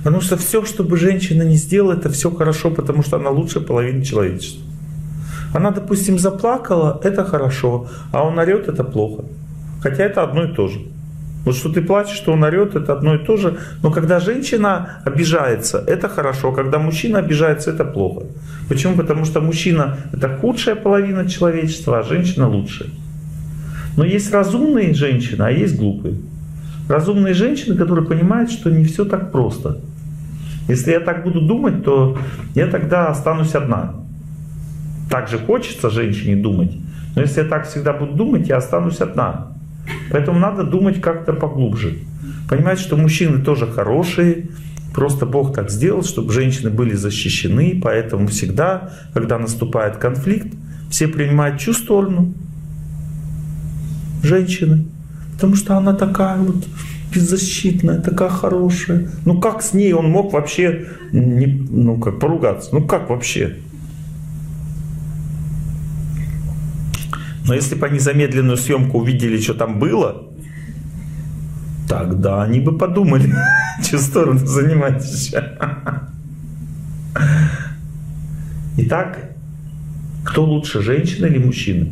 Потому что все, что бы женщина не сделала, это все хорошо, потому что она лучшая половина человечества. Она, допустим, заплакала, это хорошо, а он орет, это плохо. Хотя это одно и то же. Вот что ты плачешь, что он орет, это одно и то же. Но когда женщина обижается, это хорошо. Когда мужчина обижается, это плохо. Почему? Потому что мужчина — это худшая половина человечества, а женщина — лучшая. Но есть разумные женщины, а есть глупые. Разумные женщины, которые понимают, что не все так просто. Если я так буду думать, то я тогда останусь одна. Так же хочется женщине думать, но если я так всегда буду думать, я останусь одна. Поэтому надо думать как-то поглубже. Понимать, что мужчины тоже хорошие, просто Бог так сделал, чтобы женщины были защищены, поэтому всегда, когда наступает конфликт, все принимают чью сторону? Женщины. Потому что она такая вот беззащитная, такая хорошая. Ну как с ней он мог вообще поругаться? Ну как вообще? Но если бы они замедленную съемку увидели, что там было, тогда они бы подумали, чью сторону занимать еще. Итак, кто лучше, женщина или мужчина?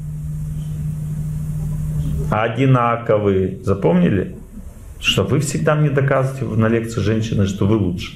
Одинаковые. Запомнили? Что вы всегда мне доказываете на лекции женщины, что вы лучше.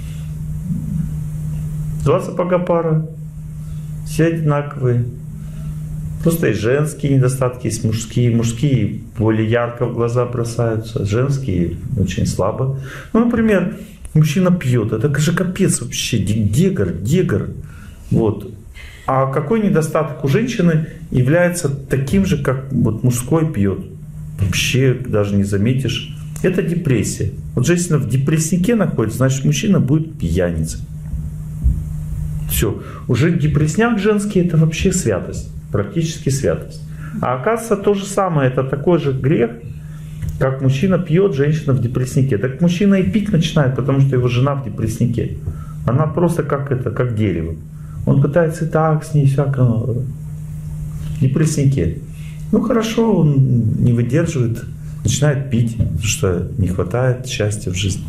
Два сапога пара. Все одинаковые. Просто есть женские недостатки, есть мужские. Мужские более ярко в глаза бросаются, женские очень слабо. Ну, например, мужчина пьет, это же капец вообще, дегар. Вот. А какой недостаток у женщины является таким же, как вот мужской пьет? Вообще даже не заметишь. Это депрессия. Вот женщина в депресснике находится, значит мужчина будет пьяницей. Все. Уже депрессняк женский — это вообще святость. Практически святость. А оказывается, то же самое, это такой же грех, как мужчина пьет, женщина в депресснике. Так мужчина и пить начинает, потому что его жена в депресснике. Она просто как дерево. Он пытается и так с ней всяко в депресснике. Ну хорошо, он не выдерживает, начинает пить, потому что не хватает счастья в жизни.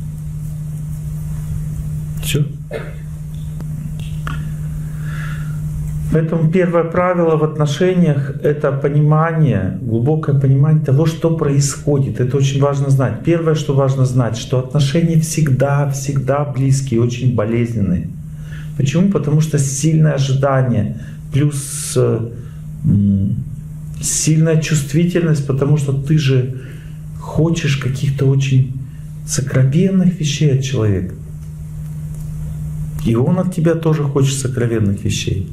Все. Поэтому первое правило в отношениях — это понимание, глубокое понимание того, что происходит. Это очень важно знать. Первое, что важно знать, что отношения всегда близкие, очень болезненные. Почему? Потому что сильное ожидание плюс сильная чувствительность, потому что ты же хочешь каких-то очень сокровенных вещей от человека. И он от тебя тоже хочет сокровенных вещей.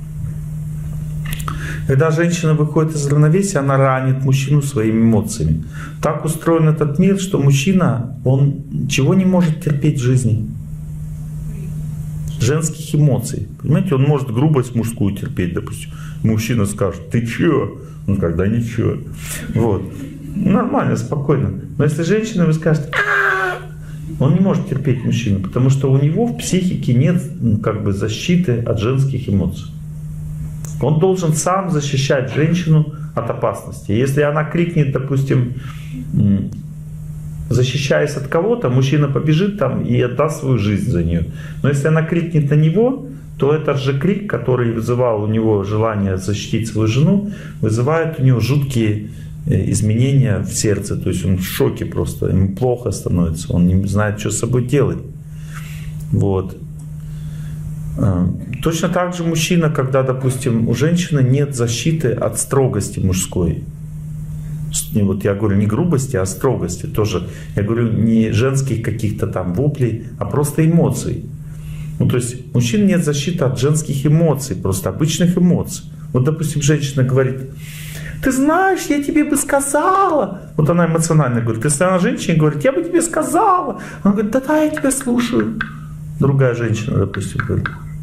Когда женщина выходит из равновесия, она ранит мужчину своими эмоциями. Так устроен этот мир, что мужчина, он чего не может терпеть в жизни? Женских эмоций. Понимаете, он может грубость мужскую терпеть, допустим. Мужчина скажет: ты чё? Он когда ничего. Вот. Нормально, спокойно. Но если женщина, вы скажете: он не может терпеть мужчину, потому что у него в психике нет защиты от женских эмоций. Он должен сам защищать женщину от опасности. Если она крикнет, допустим, защищаясь от кого-то, мужчина побежит там и отдаст свою жизнь за нее. Но если она крикнет на него, то этот же крик, который вызывал у него желание защитить свою жену, вызывает у него жуткие изменения в сердце. То есть он в шоке просто, ему плохо становится, он не знает, что с собой делать. Вот. Точно так же мужчина, когда, допустим, у женщины нет защиты от строгости мужской. Вот я говорю не грубости, а строгости тоже. Я говорю не женских каких-то там воплей, а просто эмоций. Ну, то есть у мужчин нет защиты от женских эмоций, просто обычных эмоций. Вот, допустим, женщина говорит: ты знаешь, я тебе бы сказала. Вот она эмоционально говорит. Если она женщина говорит: я бы тебе сказала. Она говорит: да-да, я тебя слушаю. Другая женщина, допустим, говорит: